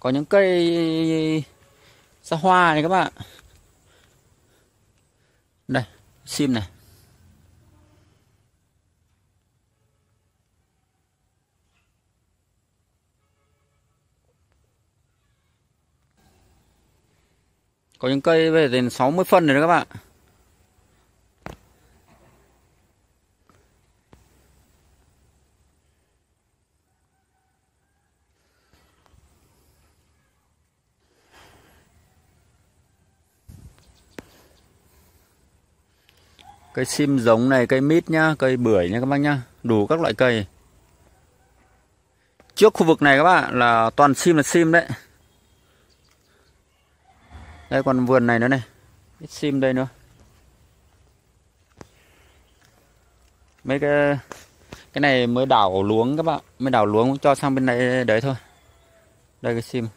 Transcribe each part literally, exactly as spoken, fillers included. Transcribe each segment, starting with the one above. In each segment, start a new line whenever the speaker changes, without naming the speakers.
Có những cây xa hoa này các bạn. Đây, sim này. Có những cây về đến sáu mươi phân rồi đó các bạn. Cây sim giống này, cây mít nhá, cây bưởi nha các bác nhá, đủ các loại cây. Trước khu vực này các bạn là toàn sim là sim đấy. Đây còn vườn này nữa này, ít sim đây nữa. Mấy cái cái này mới đào luống các bạn, mới đào luống cho sang bên này đấy thôi. Đây cái sim.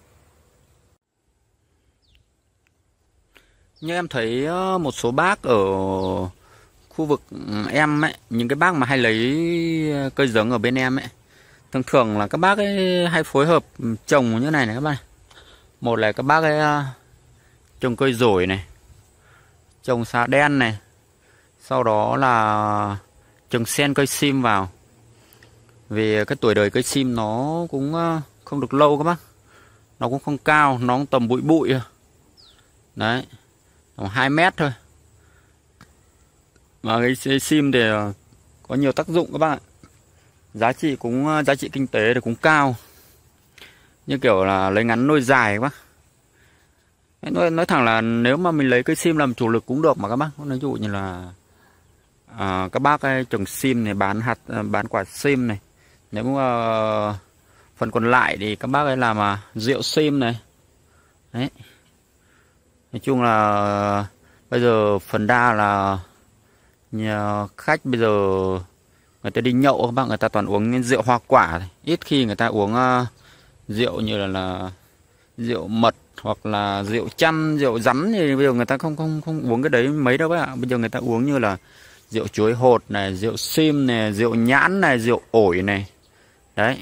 Như em thấy một số bác ở khu vực em ấy, những cái bác mà hay lấy cây giống ở bên em ấy, thường thường là các bác ấy hay phối hợp trồng như này này các bạn. Một là các bác ấy trồng cây dổi này, trồng xà đen này, sau đó là trồng xen cây sim vào. Vì cái tuổi đời cây sim nó cũng không được lâu các bác, nó cũng không cao, nó cũng tầm bụi bụi đấy, khoảng hai mét thôi. Và cái sim thì có nhiều tác dụng các bạn ạ. Giá trị cũng giá trị kinh tế thì cũng cao. Như kiểu là lấy ngắn nuôi dài các bác. Nói, nói thẳng là nếu mà mình lấy cây sim làm chủ lực cũng được mà các bác. Nói dụ như là à, các bác ấy trồng sim này, bán hạt, bán quả sim này. Nếu mà uh, phần còn lại thì các bác ấy làm uh, rượu sim này. Đấy. Nói chung là uh, bây giờ phần đa là nhà khách bây giờ người ta đi nhậu các bạn, người ta toàn uống rượu hoa quả, ít khi người ta uống uh, rượu như là, là rượu mật hoặc là rượu chăn, rượu rắn thì bây giờ người ta không không không uống cái đấy mấy đâu các bạn. Bây giờ người ta uống như là rượu chuối hột này, rượu sim này, rượu nhãn này, rượu ổi này. Đấy.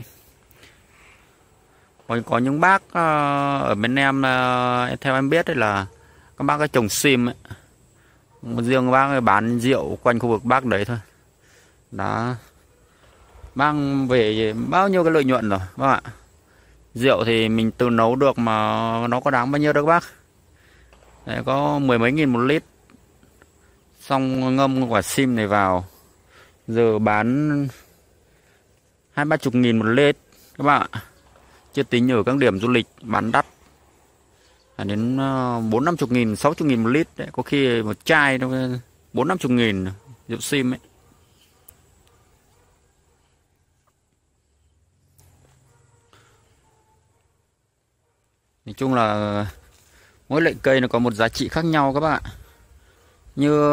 Còn có những bác uh, ở bên em uh, theo em biết là các bác ấy trồng sim ấy. Riêng bác ấy bán rượu quanh khu vực bác đấy thôi. Đó. Mang về bao nhiêu cái lợi nhuận rồi các bạn ạ. Rượu thì mình tự nấu được mà nó có đáng bao nhiêu đâu các bác. Đấy, có mười mấy nghìn một lít. Xong ngâm quả sim này vào, giờ bán hai ba chục nghìn một lít các bạn ạ. Chưa tính ở các điểm du lịch bán đắt, đến bốn năm chục nghìn, sáu chục nghìn một lít đấy. Có khi một chai nó bốn năm chục nghìn rượu sim ấy. Nói chung là mỗi loại cây nó có một giá trị khác nhau các bạn ạ. Như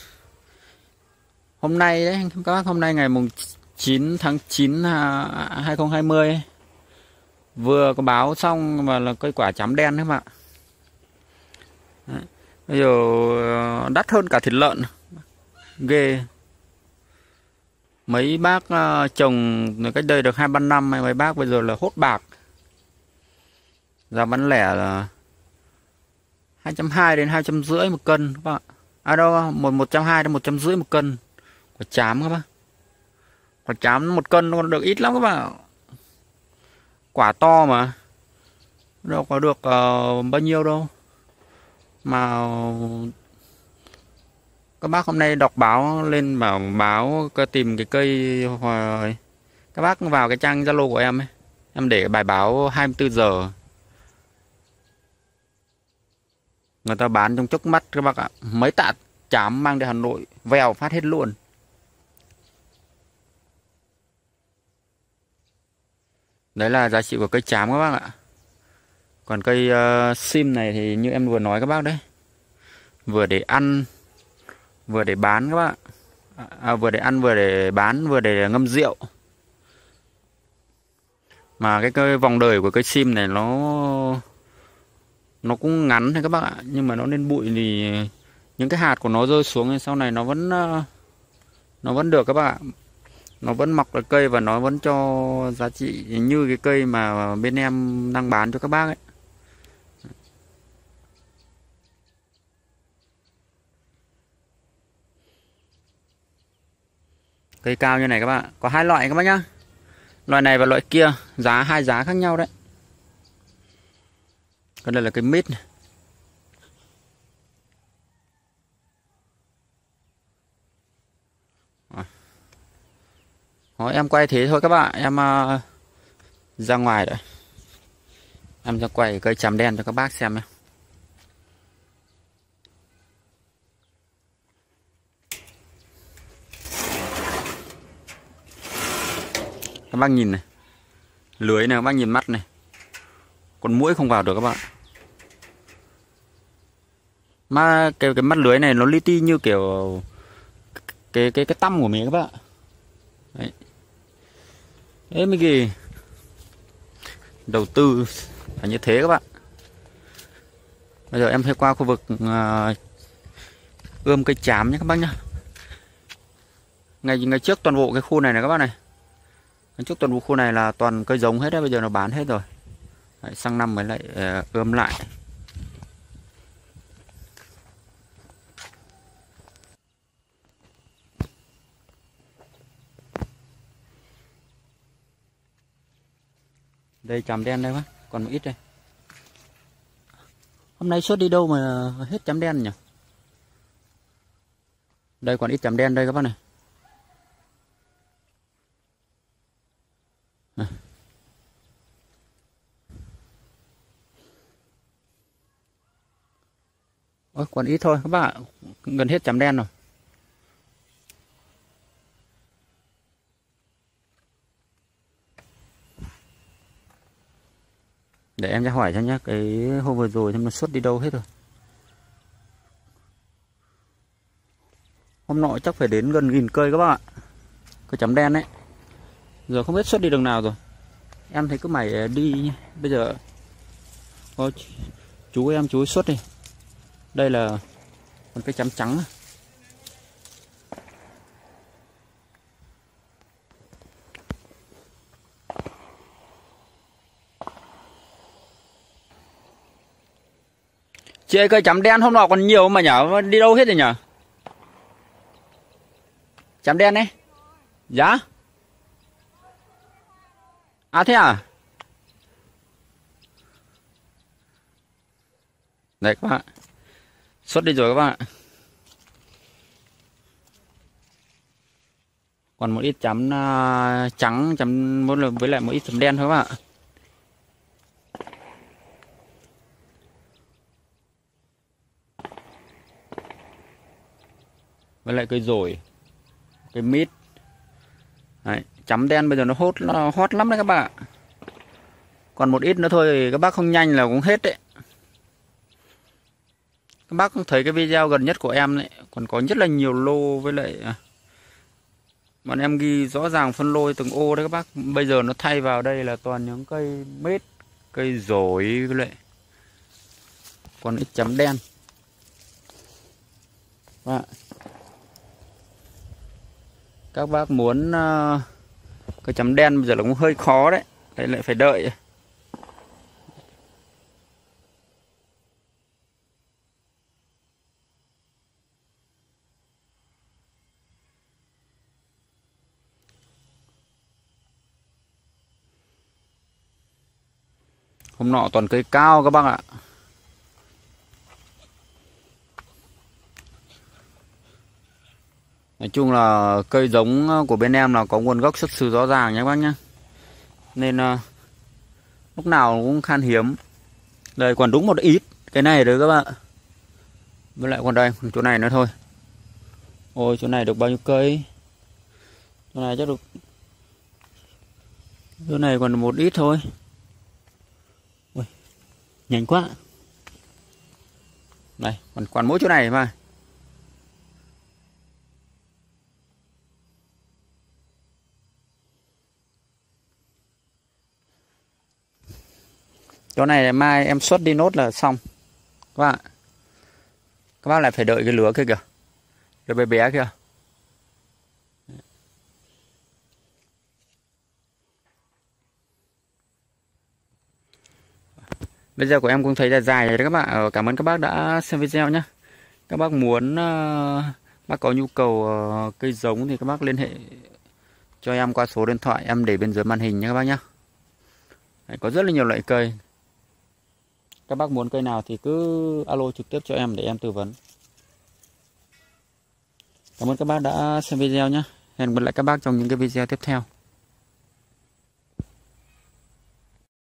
hôm nay đấy các bác, hôm nay ngày mùng chín tháng chín hai không hai không ấy, vừa có báo xong mà là cây quả chám đen đấy các bạn. Đấy. Bây giờ đắt hơn cả thịt lợn ghê. Mấy bác trồng cách đây được hai ba năm, mấy bác bây giờ là hốt bạc. Giá bán lẻ là hai trăm hai mươi đến hai trăm rưỡi một cân các bạn. À đâu, một một trăm hai mươi đến một trăm rưỡi một cân quả chám các bác. Quả chám một cân nó còn được ít lắm các bạn. Quả to mà đâu có được uh, bao nhiêu đâu. Mà các bác hôm nay đọc báo lên bảo báo tìm cái cây hồi... Các bác vào cái trang Zalo của em ấy, em để bài báo hai mươi tư giờ. Người ta bán trong chốc mắt các bác ạ. Mấy tạ chám mang đi Hà Nội vèo phát hết luôn. Đấy là giá trị của cây chám các bác ạ. Còn cây uh, sim này thì như em vừa nói các bác đấy, vừa để ăn, vừa để bán các bác. À, vừa để ăn, vừa để bán, vừa để ngâm rượu. Mà cái, cái vòng đời của cây sim này nó nó cũng ngắn thôi các bác ạ. Nhưng mà nó lên bụi thì những cái hạt của nó rơi xuống thì sau này nó vẫn nó vẫn được các bác ạ. nó vẫn mọc được cây và nó vẫn cho giá trị như cái cây mà bên em đang bán cho các bác ấy. Cây cao như này các bạn, có hai loại các bác nhá. Loại này và loại kia, giá hai giá khác nhau đấy. Còn đây là cây mít này. Đó, em quay thế thôi các bạn, em uh, ra ngoài rồi. Em ra quay cây chàm đen cho các bác xem nhé. Các bác nhìn này, lưới này các bác nhìn mắt này, con muỗi không vào được các bạn. Mà cái cái mắt lưới này nó li ti như kiểu cái cái cái tăm của mình các bạn. Đấy. Đấy mới gì đầu tư phải như thế các bạn. Bây giờ em sẽ qua khu vực uh, ươm cây chám nhé các bác nhá. Ngày ngày trước toàn bộ cái khu này này các bác này. Ngày trước toàn bộ khu này là toàn cây giống hết đấy, bây giờ nó bán hết rồi. Đấy, sang năm mới lại uh, ươm lại. Đây chàm đen đây bác, còn một ít đây. Hôm nay xuất đi đâu mà hết chám đen nhỉ? Đây còn ít chám đen đây các bác này. này. Ôi, còn ít thôi các bác ạ, gần hết chám đen rồi. Để em ra hỏi cho nhé, cái hôm vừa rồi thì nó xuất đi đâu hết rồi. Hôm nọ chắc phải đến gần nghìn cây các bạn ạ. Cái chấm đen đấy. Giờ không biết xuất đi đường nào rồi. Em thấy cứ mày đi. Bây giờ có chú em chú ấy xuất đi. Đây là con cái chấm trắng. Chị ơi, cây chấm đen hôm nọ còn nhiều mà nhở, đi đâu hết rồi nhở? Chấm đen đấy. Dạ. À thế à? Đây các bạn. Xuất đi rồi các bạn. Còn một ít chấm uh, trắng chấm với lại một ít chấm đen thôi các bạn. Với lại cây dồi, cây mít. Đấy, chấm đen bây giờ nó hot nó hot lắm đấy các bạn. Còn một ít nữa thôi thì các bác không nhanh là cũng hết đấy. Các bác thấy cái video gần nhất của em đấy, còn có rất là nhiều lô với lại bọn em ghi rõ ràng phân lô từng ô đấy các bác. Bây giờ nó thay vào đây là toàn những cây mít, cây dồi với lại còn ít chấm đen. Đó. Các bác muốn uh, cái chấm đen bây giờ là cũng hơi khó đấy. Đây lại phải đợi. Hôm nọ toàn cây cao các bác ạ. Nói chung là cây giống của bên em là có nguồn gốc xuất xứ rõ ràng nhé các bác nhé. Nên uh, lúc nào cũng khan hiếm. Đây còn đúng một ít cái này đấy các bạn. Với lại còn đây, còn chỗ này nữa thôi. Ôi chỗ này được bao nhiêu cây? Chỗ này chắc được. Chỗ này còn một ít thôi. Ôi, nhanh quá. Đây, còn còn mỗi chỗ này mà. Chỗ này mai em xuất đi nốt là xong. Các bạn. Các bác lại phải đợi cái lứa kia kìa. Cái bé bé kia. Video của em cũng thấy là dài rồi đấy các bạn. Ờ, Cảm ơn các bác đã xem video nhé. Các bác muốn uh, bác có nhu cầu uh, cây giống thì các bác liên hệ cho em qua số điện thoại em để bên dưới màn hình nhé các bác nhé. Đấy, có rất là nhiều loại cây. Các bác muốn cây nào thì cứ alo trực tiếp cho em để em tư vấn. Cảm ơn các bác đã xem video nhé. Hẹn gặp lại các bác trong những cái video tiếp theo.